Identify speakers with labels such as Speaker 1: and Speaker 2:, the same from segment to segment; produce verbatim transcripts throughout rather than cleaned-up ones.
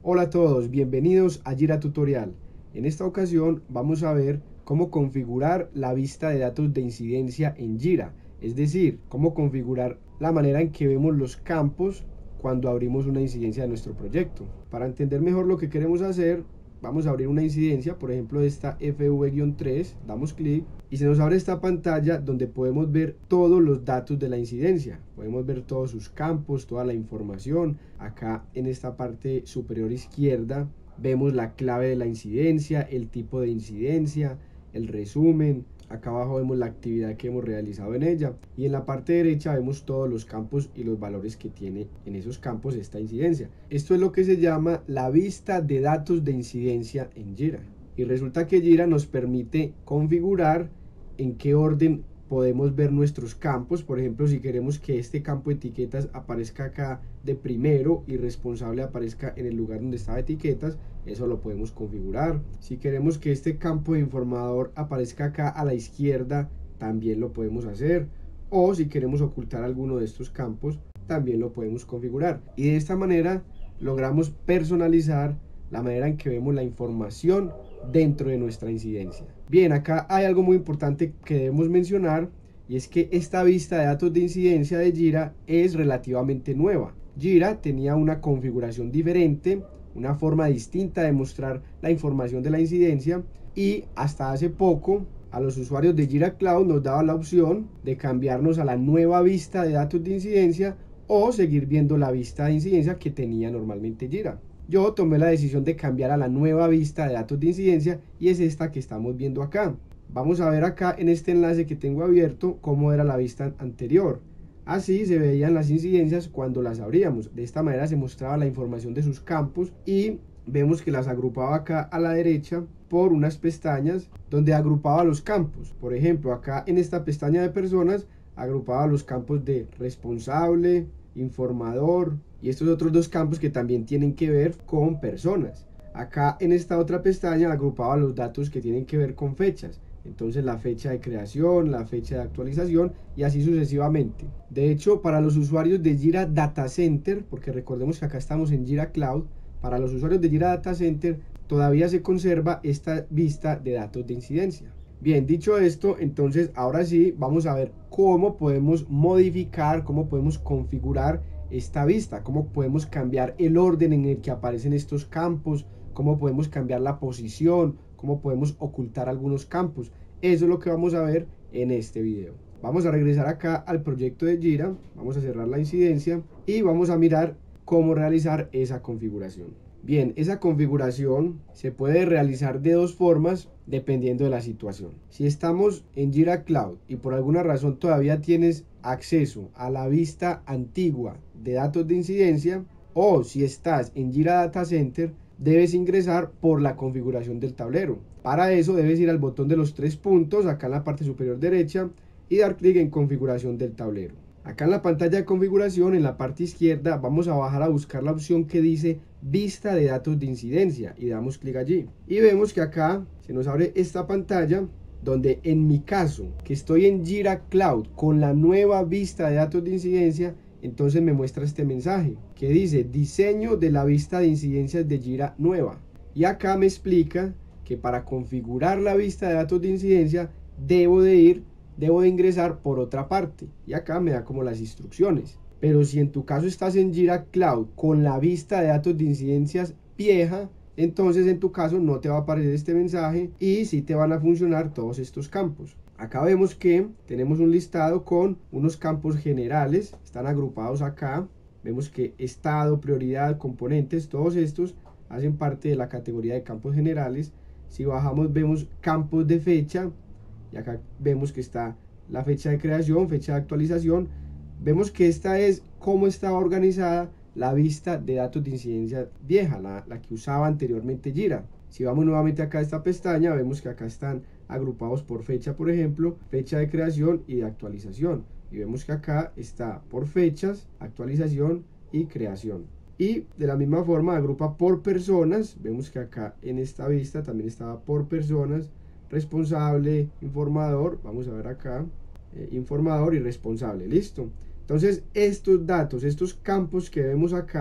Speaker 1: Hola a todos, bienvenidos a Jira Tutorial. En esta ocasión vamos a ver cómo configurar la vista de datos de incidencia en Jira, es decir, cómo configurar la manera en que vemos los campos cuando abrimos una incidencia de nuestro proyecto. Para entender mejor lo que queremos hacer, vamos a abrir una incidencia, por ejemplo esta F V tres, damos clic y se nos abre esta pantalla donde podemos ver todos los datos de la incidencia. Podemos ver todos sus campos, toda la información. Acá en esta parte superior izquierda vemos la clave de la incidencia, el tipo de incidencia, el resumen. Acá abajo vemos la actividad que hemos realizado en ella y en la parte derecha vemos todos los campos y los valores que tiene en esos campos esta incidencia. Esto es lo que se llama la vista de datos de incidencia en Jira. Y resulta que Jira nos permite configurar en qué orden podemos ver nuestros campos. Por ejemplo, si queremos que este campo de etiquetas aparezca acá de primero y responsable aparezca en el lugar donde estaba etiquetas, eso lo podemos configurar. Si queremos que este campo de informador aparezca acá a la izquierda, también lo podemos hacer. O si queremos ocultar alguno de estos campos, también lo podemos configurar. Y de esta manera logramos personalizar la manera en que vemos la información dentro de nuestra incidencia. Bien, acá hay algo muy importante que debemos mencionar, y es que esta vista de datos de incidencia de Jira es relativamente nueva. Jira tenía una configuración diferente, una forma distinta de mostrar la información de la incidencia, y hasta hace poco a los usuarios de Jira Cloud nos daba la opción de cambiarnos a la nueva vista de datos de incidencia o seguir viendo la vista de incidencia que tenía normalmente Jira. Yo tomé la decisión de cambiar a la nueva vista de datos de incidencia y es esta que estamos viendo acá. Vamos a ver acá en este enlace que tengo abierto cómo era la vista anterior. Así se veían las incidencias cuando las abríamos. De esta manera se mostraba la información de sus campos y vemos que las agrupaba acá a la derecha por unas pestañas donde agrupaba los campos. Por ejemplo, acá en esta pestaña de personas agrupaba los campos de responsable, informador y estos otros dos campos que también tienen que ver con personas. Acá en esta otra pestaña agrupaba los datos que tienen que ver con fechas. Entonces la fecha de creación, la fecha de actualización y así sucesivamente. De hecho, para los usuarios de Jira Data Center, porque recordemos que acá estamos en Jira Cloud, para los usuarios de Jira Data Center todavía se conserva esta vista de datos de incidencia. Bien, dicho esto, entonces ahora sí vamos a ver cómo podemos modificar, cómo podemos configurar esta vista, cómo podemos cambiar el orden en el que aparecen estos campos, cómo podemos cambiar la posición, cómo podemos ocultar algunos campos. Eso es lo que vamos a ver en este video. Vamos a regresar acá al proyecto de Jira, vamos a cerrar la incidencia y vamos a mirar cómo realizar esa configuración. Bien, esa configuración se puede realizar de dos formas dependiendo de la situación. Si estamos en Jira Cloud y por alguna razón todavía tienes acceso a la vista antigua de datos de incidencia, o si estás en Jira Data Center, debes ingresar por la configuración del tablero. Para eso debes ir al botón de los tres puntos acá en la parte superior derecha y dar clic en configuración del tablero. Acá en la pantalla de configuración, en la parte izquierda, vamos a bajar a buscar la opción que dice vista de datos de incidencia y damos clic allí. Y vemos que acá se nos abre esta pantalla donde en mi caso, que estoy en Jira Cloud con la nueva vista de datos de incidencia, entonces me muestra este mensaje que dice diseño de la vista de incidencias de Jira nueva. Y acá me explica que para configurar la vista de datos de incidencia debo de ir debo de ingresar por otra parte y acá me da como las instrucciones. Pero si en tu caso estás en Jira Cloud con la vista de datos de incidencias vieja, entonces en tu caso no te va a aparecer este mensaje y sí te van a funcionar todos estos campos. Acá vemos que tenemos un listado con unos campos generales, están agrupados acá. Vemos que estado, prioridad, componentes, todos estos hacen parte de la categoría de campos generales. Si bajamos vemos campos de fecha. Y acá vemos que está la fecha de creación, fecha de actualización. Vemos que esta es cómo estaba organizada la vista de datos de incidencia vieja, la, la que usaba anteriormente Jira. Si vamos nuevamente acá a esta pestaña, vemos que acá están agrupados por fecha, por ejemplo, fecha de creación y de actualización. Y vemos que acá está por fechas, actualización y creación. Y de la misma forma agrupa por personas. Vemos que acá en esta vista también estaba por personas, responsable, informador, vamos a ver acá, eh, informador y responsable, listo. Entonces estos datos, estos campos que vemos acá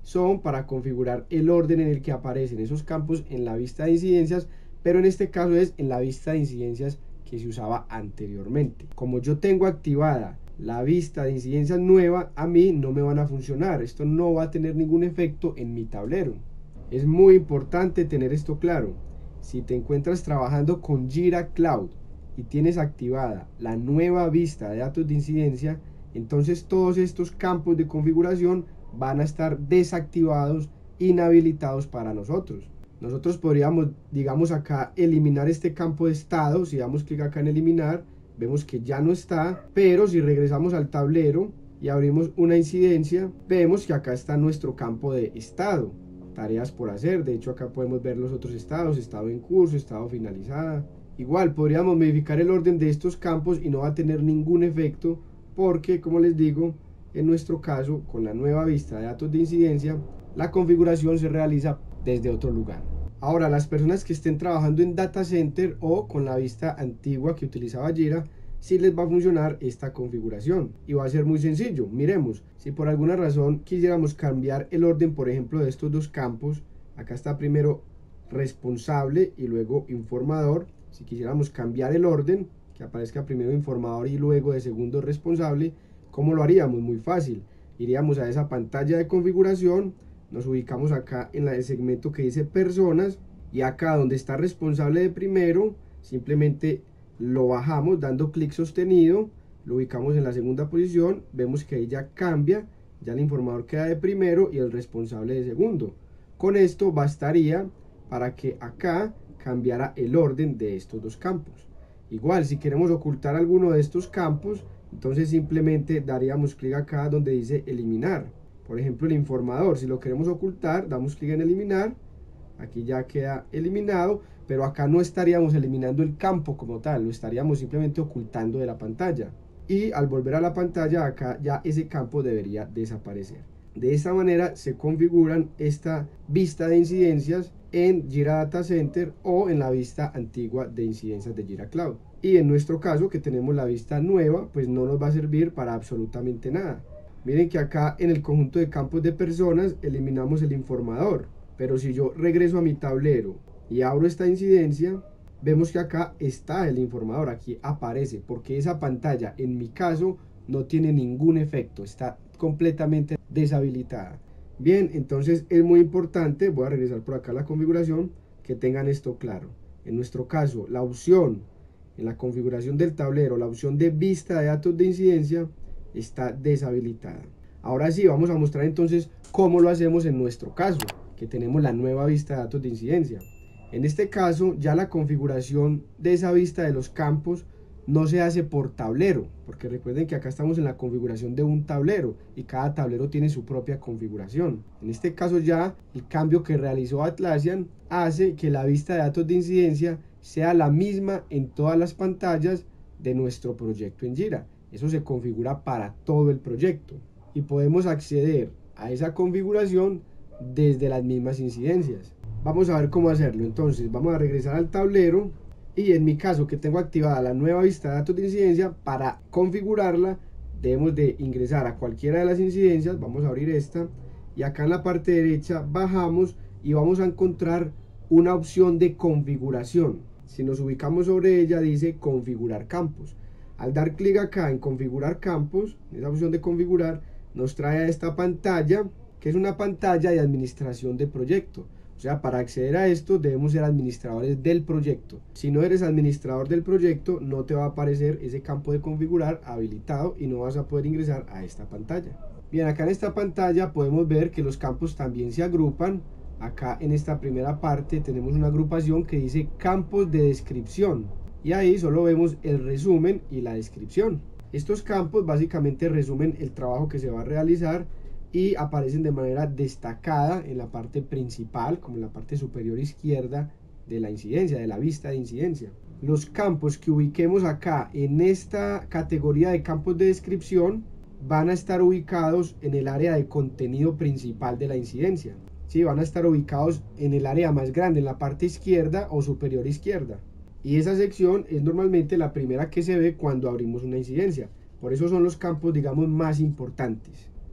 Speaker 1: son para configurar el orden en el que aparecen esos campos en la vista de incidencias, pero en este caso es en la vista de incidencias que se usaba anteriormente. Como yo tengo activada la vista de incidencias nueva, a mí no me van a funcionar, esto no va a tener ningún efecto en mi tablero. Es muy importante tener esto claro. Si te encuentras trabajando con Jira Cloud y tienes activada la nueva vista de datos de incidencia, entonces todos estos campos de configuración van a estar desactivados, inhabilitados para nosotros. Nosotros podríamos, digamos acá, eliminar este campo de estado. Si damos clic acá en eliminar, vemos que ya no está, pero si regresamos al tablero y abrimos una incidencia, vemos que acá está nuestro campo de estado, tareas por hacer. De hecho acá podemos ver los otros estados, estado en curso, estado finalizada. Igual podríamos modificar el orden de estos campos y no va a tener ningún efecto, porque como les digo, en nuestro caso, con la nueva vista de datos de incidencia, la configuración se realiza desde otro lugar. Ahora, las personas que estén trabajando en Data Center o con la vista antigua que utilizaba Jira, sí les va a funcionar esta configuración y va a ser muy sencillo. Miremos, si por alguna razón quisiéramos cambiar el orden, por ejemplo, de estos dos campos, acá está primero responsable y luego informador. Si quisiéramos cambiar el orden, que aparezca primero informador y luego de segundo responsable, ¿cómo lo haríamos? Muy fácil. Iríamos a esa pantalla de configuración, nos ubicamos acá en el segmento que dice personas y acá donde está responsable de primero, simplemente lo bajamos dando clic sostenido, lo ubicamos en la segunda posición, vemos que ahí ya cambia, ya el informador queda de primero y el responsable de segundo. Con esto bastaría para que acá cambiara el orden de estos dos campos. Igual, si queremos ocultar alguno de estos campos, entonces simplemente daríamos clic acá donde dice eliminar. Por ejemplo, el informador, si lo queremos ocultar, damos clic en eliminar, aquí ya queda eliminado, pero acá no estaríamos eliminando el campo como tal, lo estaríamos simplemente ocultando de la pantalla. Y al volver a la pantalla, acá ya ese campo debería desaparecer. De esta manera se configuran esta vista de incidencias en Jira Data Center o en la vista antigua de incidencias de Jira Cloud. Y en nuestro caso, que tenemos la vista nueva, pues no nos va a servir para absolutamente nada. Miren que acá en el conjunto de campos de personas eliminamos el informador, pero si yo regreso a mi tablero y abro esta incidencia, vemos que acá está el informador, aquí aparece, porque esa pantalla en mi caso no tiene ningún efecto, está completamente deshabilitada. Bien, entonces es muy importante, voy a regresar por acá a la configuración, que tengan esto claro. En nuestro caso, la opción en la configuración del tablero, la opción de vista de datos de incidencia está deshabilitada. Ahora sí, vamos a mostrar entonces cómo lo hacemos en nuestro caso, que tenemos la nueva vista de datos de incidencia. En este caso, ya la configuración de esa vista de los campos no se hace por tablero, porque recuerden que acá estamos en la configuración de un tablero y cada tablero tiene su propia configuración. En este caso ya el cambio que realizó Atlassian hace que la vista de datos de incidencia sea la misma en todas las pantallas de nuestro proyecto en Jira. Eso se configura para todo el proyecto y podemos acceder a esa configuración desde las mismas incidencias. Vamos a ver cómo hacerlo. Entonces vamos a regresar al tablero y en mi caso, que tengo activada la nueva vista de datos de incidencia, para configurarla debemos de ingresar a cualquiera de las incidencias. Vamos a abrir esta y acá en la parte derecha bajamos y vamos a encontrar una opción de configuración. Si nos ubicamos sobre ella dice configurar campos. Al dar clic acá en configurar campos, en esa opción de configurar, nos trae a esta pantalla, que es una pantalla de administración de proyecto. O sea, para acceder a esto debemos ser administradores del proyecto. Si no eres administrador del proyecto, no te va a aparecer ese campo de configurar habilitado y no vas a poder ingresar a esta pantalla. Bien, acá en esta pantalla podemos ver que los campos también se agrupan. Acá en esta primera parte tenemos una agrupación que dice campos de descripción. Y ahí solo vemos el resumen y la descripción. Estos campos básicamente resumen el trabajo que se va a realizar y aparecen de manera destacada en la parte principal, como en la parte superior izquierda de la incidencia, de la vista de incidencia. Los campos que ubiquemos acá en esta categoría de campos de descripción van a estar ubicados en el área de contenido principal de la incidencia. Sí, van a estar ubicados en el área más grande, en la parte izquierda o superior izquierda. Y esa sección es normalmente la primera que se ve cuando abrimos una incidencia. Por eso son los campos, digamos, más importantes.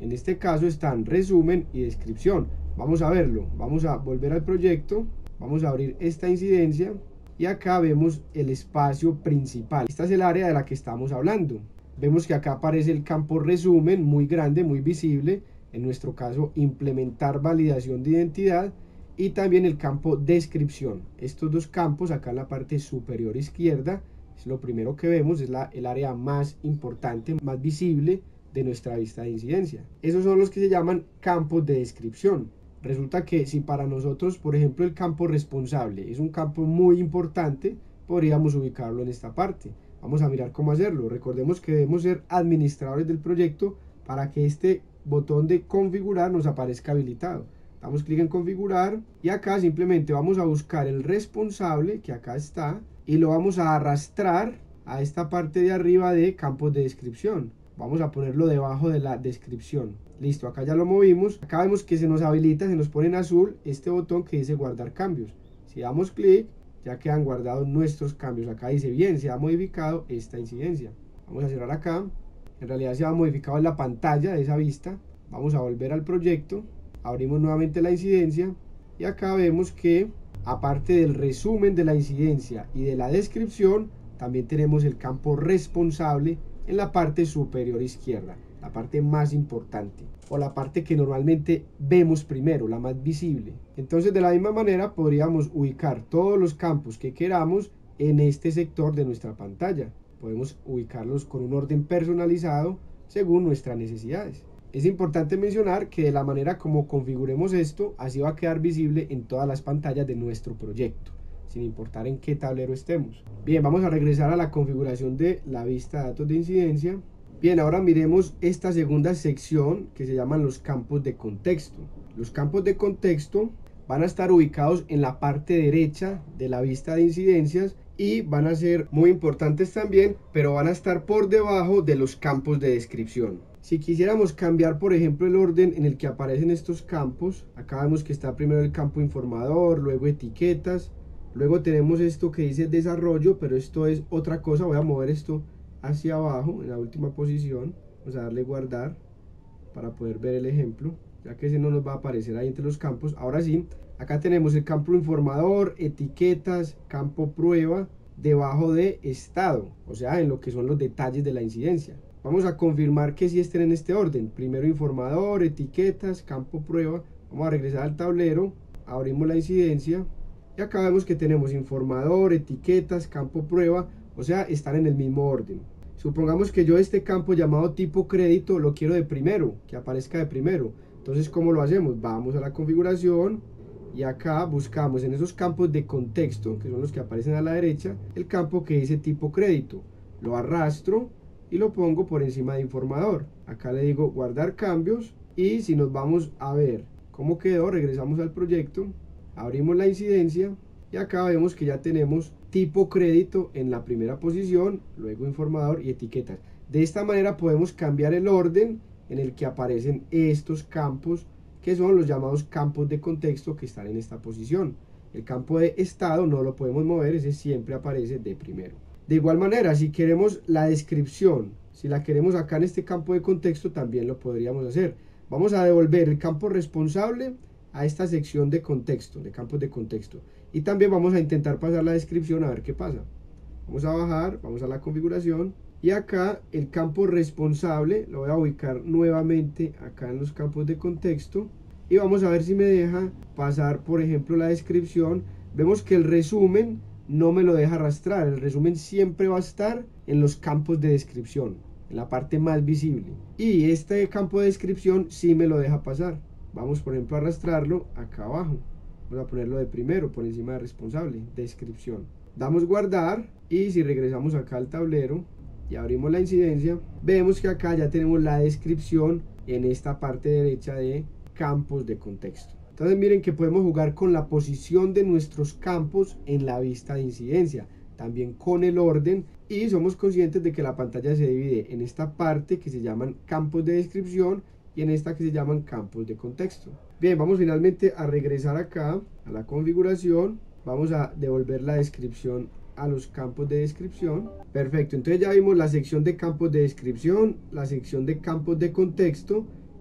Speaker 1: En este caso están resumen y descripción. Vamos a verlo, vamos a volver al proyecto, vamos a abrir esta incidencia y acá vemos el espacio principal. Esta es el área de la que estamos hablando. Vemos que acá aparece el campo resumen, muy grande, muy visible. En nuestro caso, implementar validación de identidad, y también el campo descripción. Estos dos campos acá en la parte superior izquierda es lo primero que vemos, es la, el área más importante, más visible de nuestra vista de incidencia. Esos son los que se llaman campos de descripción. Resulta que si para nosotros, por ejemplo, el campo responsable es un campo muy importante, podríamos ubicarlo en esta parte. Vamos a mirar cómo hacerlo. Recordemos que debemos ser administradores del proyecto para que este botón de configurar nos aparezca habilitado. Damos clic en configurar y acá simplemente vamos a buscar el responsable, que acá está, y lo vamos a arrastrar a esta parte de arriba de campos de descripción. Vamos a ponerlo debajo de la descripción. Listo, acá ya lo movimos. Acá vemos que se nos habilita, se nos pone en azul este botón que dice guardar cambios. Si damos clic, ya quedan guardados nuestros cambios. Acá dice bien, se ha modificado esta incidencia. Vamos a cerrar acá. En realidad se ha modificado en la pantalla de esa vista. Vamos a volver al proyecto. Abrimos nuevamente la incidencia y acá vemos que aparte del resumen de la incidencia y de la descripción, también tenemos el campo responsable en la parte superior izquierda, la parte más importante o la parte que normalmente vemos primero, la más visible. Entonces de la misma manera podríamos ubicar todos los campos que queramos en este sector de nuestra pantalla. Podemos ubicarlos con un orden personalizado según nuestras necesidades. Es importante mencionar que de la manera como configuremos esto, así va a quedar visible en todas las pantallas de nuestro proyecto, sin importar en qué tablero estemos. Bien, vamos a regresar a la configuración de la vista de datos de incidencia. Bien, ahora miremos esta segunda sección que se llaman los campos de contexto. Los campos de contexto van a estar ubicados en la parte derecha de la vista de incidencias y van a ser muy importantes también, pero van a estar por debajo de los campos de descripción. Si quisiéramos cambiar, por ejemplo, el orden en el que aparecen estos campos, acá vemos que está primero el campo informador, luego etiquetas, luego tenemos esto que dice desarrollo, pero esto es otra cosa. Voy a mover esto hacia abajo en la última posición, vamos a darle guardar para poder ver el ejemplo, ya que ese no nos va a aparecer ahí entre los campos. Ahora sí, acá tenemos el campo informador, etiquetas, campo prueba, debajo de estado, o sea, en lo que son los detalles de la incidencia. Vamos a confirmar que sí estén en este orden. Primero informador, etiquetas, campo prueba. Vamos a regresar al tablero, abrimos la incidencia y acá vemos que tenemos informador, etiquetas, campo prueba, o sea, están en el mismo orden. Supongamos que yo este campo llamado tipo crédito lo quiero de primero, que aparezca de primero. Entonces, ¿cómo lo hacemos? Vamos a la configuración y acá buscamos en esos campos de contexto, que son los que aparecen a la derecha, el campo que dice tipo crédito. Lo arrastro y lo pongo por encima de informador. Acá le digo guardar cambios y si nos vamos a ver cómo quedó, regresamos al proyecto, abrimos la incidencia y acá vemos que ya tenemos tipo crédito en la primera posición, luego informador y etiquetas. De esta manera podemos cambiar el orden en el que aparecen estos campos, que son los llamados campos de contexto que están en esta posición. El campo de estado no lo podemos mover, ese siempre aparece de primero. De igual manera, si queremos la descripción, si la queremos acá en este campo de contexto, también lo podríamos hacer. Vamos a devolver el campo responsable a esta sección de contexto, de campos de contexto. Y también vamos a intentar pasar la descripción a ver qué pasa. Vamos a bajar, vamos a la configuración. Y acá el campo responsable lo voy a ubicar nuevamente acá en los campos de contexto. Y vamos a ver si me deja pasar, por ejemplo, la descripción. Vemos que el resumen no me lo deja arrastrar. El resumen siempre va a estar en los campos de descripción, en la parte más visible. Y este campo de descripción sí me lo deja pasar. Vamos, por ejemplo, a arrastrarlo acá abajo. Vamos a ponerlo de primero, por encima de responsable, descripción. Damos guardar y si regresamos acá al tablero y abrimos la incidencia, vemos que acá ya tenemos la descripción en esta parte derecha de campos de contexto. Entonces miren que podemos jugar con la posición de nuestros campos en la vista de incidencia, también con el orden, y somos conscientes de que la pantalla se divide en esta parte que se llaman campos de descripción y en esta que se llaman campos de contexto. Bien, vamos finalmente a regresar acá a la configuración, vamos a devolver la descripción a los campos de descripción. Perfecto, entonces ya vimos la sección de campos de descripción, la sección de campos de contexto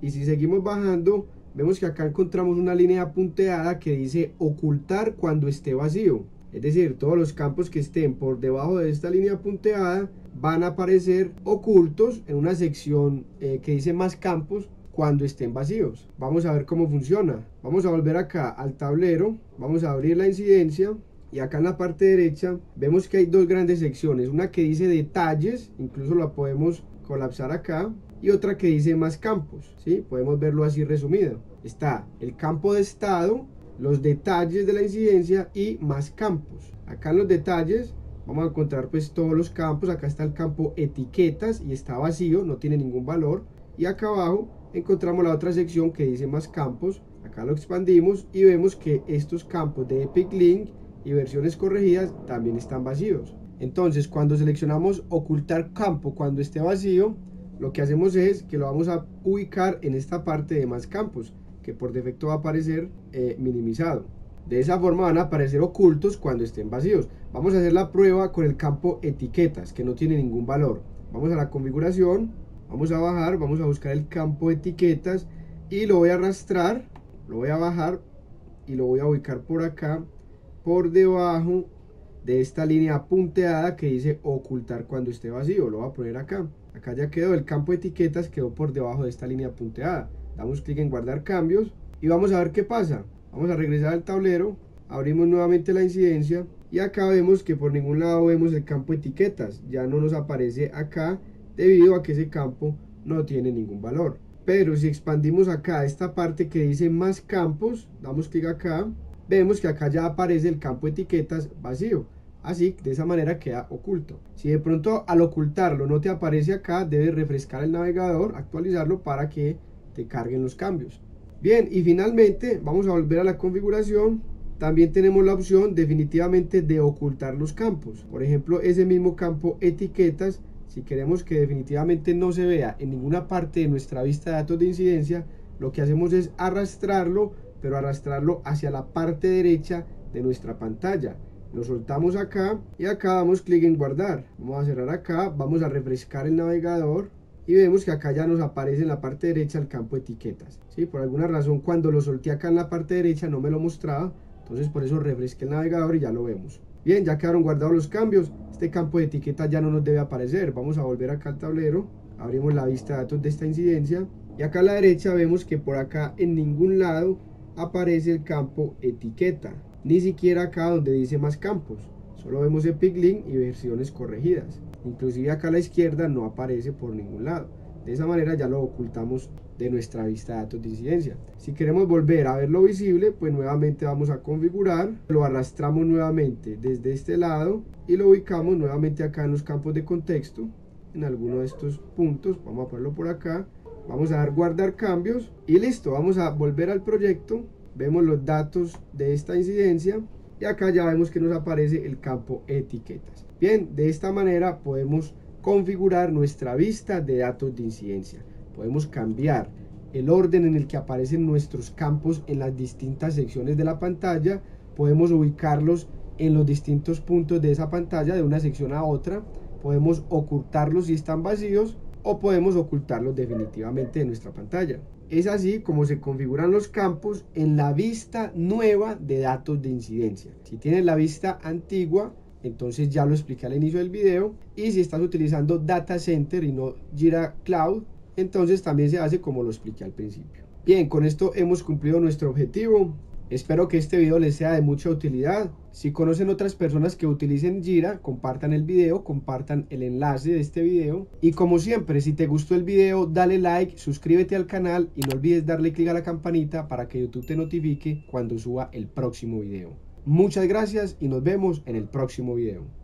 Speaker 1: y si seguimos bajando, vemos que acá encontramos una línea punteada que dice ocultar cuando esté vacío. Es decir, todos los campos que estén por debajo de esta línea punteada van a aparecer ocultos en una sección eh, que dice más campos cuando estén vacíos. Vamos a ver cómo funciona. Vamos a volver acá al tablero, vamos a abrir la incidencia y acá en la parte derecha vemos que hay dos grandes secciones, una que dice detalles, incluso la podemos colapsar acá, y otra que dice más campos, ¿sí? Podemos verlo así resumido. Está el campo de estado, los detalles de la incidencia y más campos. Acá en los detalles vamos a encontrar pues todos los campos. Acá está el campo etiquetas y está vacío, no tiene ningún valor. Y acá abajo encontramos la otra sección que dice más campos. Acá lo expandimos y vemos que estos campos de Epic Link y versiones corregidas también están vacíos. Entonces, cuando seleccionamos ocultar campo cuando esté vacío, lo que hacemos es que lo vamos a ubicar en esta parte de más campos, que por defecto va a aparecer eh, minimizado. De esa forma van a aparecer ocultos cuando estén vacíos. Vamos a hacer la prueba con el campo etiquetas, que no tiene ningún valor. Vamos a la configuración, vamos a bajar, vamos a buscar el campo etiquetas y lo voy a arrastrar, lo voy a bajar y lo voy a ubicar por acá, por debajo de esta línea punteada que dice ocultar cuando esté vacío. Lo voy a poner acá. Acá ya quedó, el campo etiquetas quedó por debajo de esta línea punteada. Damos clic en guardar cambios y vamos a ver qué pasa. Vamos a regresar al tablero, abrimos nuevamente la incidencia y acá vemos que por ningún lado vemos el campo etiquetas. Ya no nos aparece acá debido a que ese campo no tiene ningún valor. Pero si expandimos acá esta parte que dice más campos, damos clic acá, vemos que acá ya aparece el campo etiquetas vacío. Así, de esa manera queda oculto. Si de pronto al ocultarlo no te aparece acá, debes refrescar el navegador, actualizarlo para que te carguen los cambios. Bien, y finalmente vamos a volver a la configuración. También tenemos la opción definitivamente de ocultar los campos. Por ejemplo, ese mismo campo etiquetas, si queremos que definitivamente no se vea en ninguna parte de nuestra vista de datos de incidencia, lo que hacemos es arrastrarlo, pero arrastrarlo hacia la parte derecha de nuestra pantalla. Lo soltamos acá y acá damos clic en guardar. Vamos a cerrar acá, vamos a refrescar el navegador y vemos que acá ya nos aparece en la parte derecha el campo etiquetas, ¿sí? Por alguna razón cuando lo solté acá en la parte derecha no me lo mostraba, entonces por eso refresqué el navegador y ya lo vemos. Bien, ya quedaron guardados los cambios. Este campo de etiquetas ya no nos debe aparecer. Vamos a volver acá al tablero, abrimos la vista de datos de esta incidencia y acá a la derecha vemos que por acá en ningún lado aparece el campo etiqueta, ni siquiera acá donde dice más campos. Solo vemos Epic Link y versiones corregidas. Inclusive acá a la izquierda no aparece por ningún lado. De esa manera ya lo ocultamos de nuestra vista de datos de incidencia. Si queremos volver a verlo visible, pues nuevamente vamos a configurar, lo arrastramos nuevamente desde este lado y lo ubicamos nuevamente acá en los campos de contexto, en alguno de estos puntos. Vamos a ponerlo por acá, vamos a dar guardar cambios y listo. Vamos a volver al proyecto, vemos los datos de esta incidencia y acá ya vemos que nos aparece el campo etiquetas. Bien, de esta manera podemos configurar nuestra vista de datos de incidencia. Podemos cambiar el orden en el que aparecen nuestros campos en las distintas secciones de la pantalla. Podemos ubicarlos en los distintos puntos de esa pantalla de una sección a otra. Podemos ocultarlos si están vacíos o podemos ocultarlos definitivamente de nuestra pantalla. Es así como se configuran los campos en la vista nueva de datos de incidencia. Si tienes la vista antigua, entonces ya lo expliqué al inicio del video, y si estás utilizando Data Center y no Jira Cloud, entonces también se hace como lo expliqué al principio. Bien, con esto hemos cumplido nuestro objetivo. Espero que este video les sea de mucha utilidad. Si conocen otras personas que utilicen Jira, compartan el video, compartan el enlace de este video. Y como siempre, si te gustó el video, dale like, suscríbete al canal y no olvides darle clic a la campanita para que YouTube te notifique cuando suba el próximo video. Muchas gracias y nos vemos en el próximo video.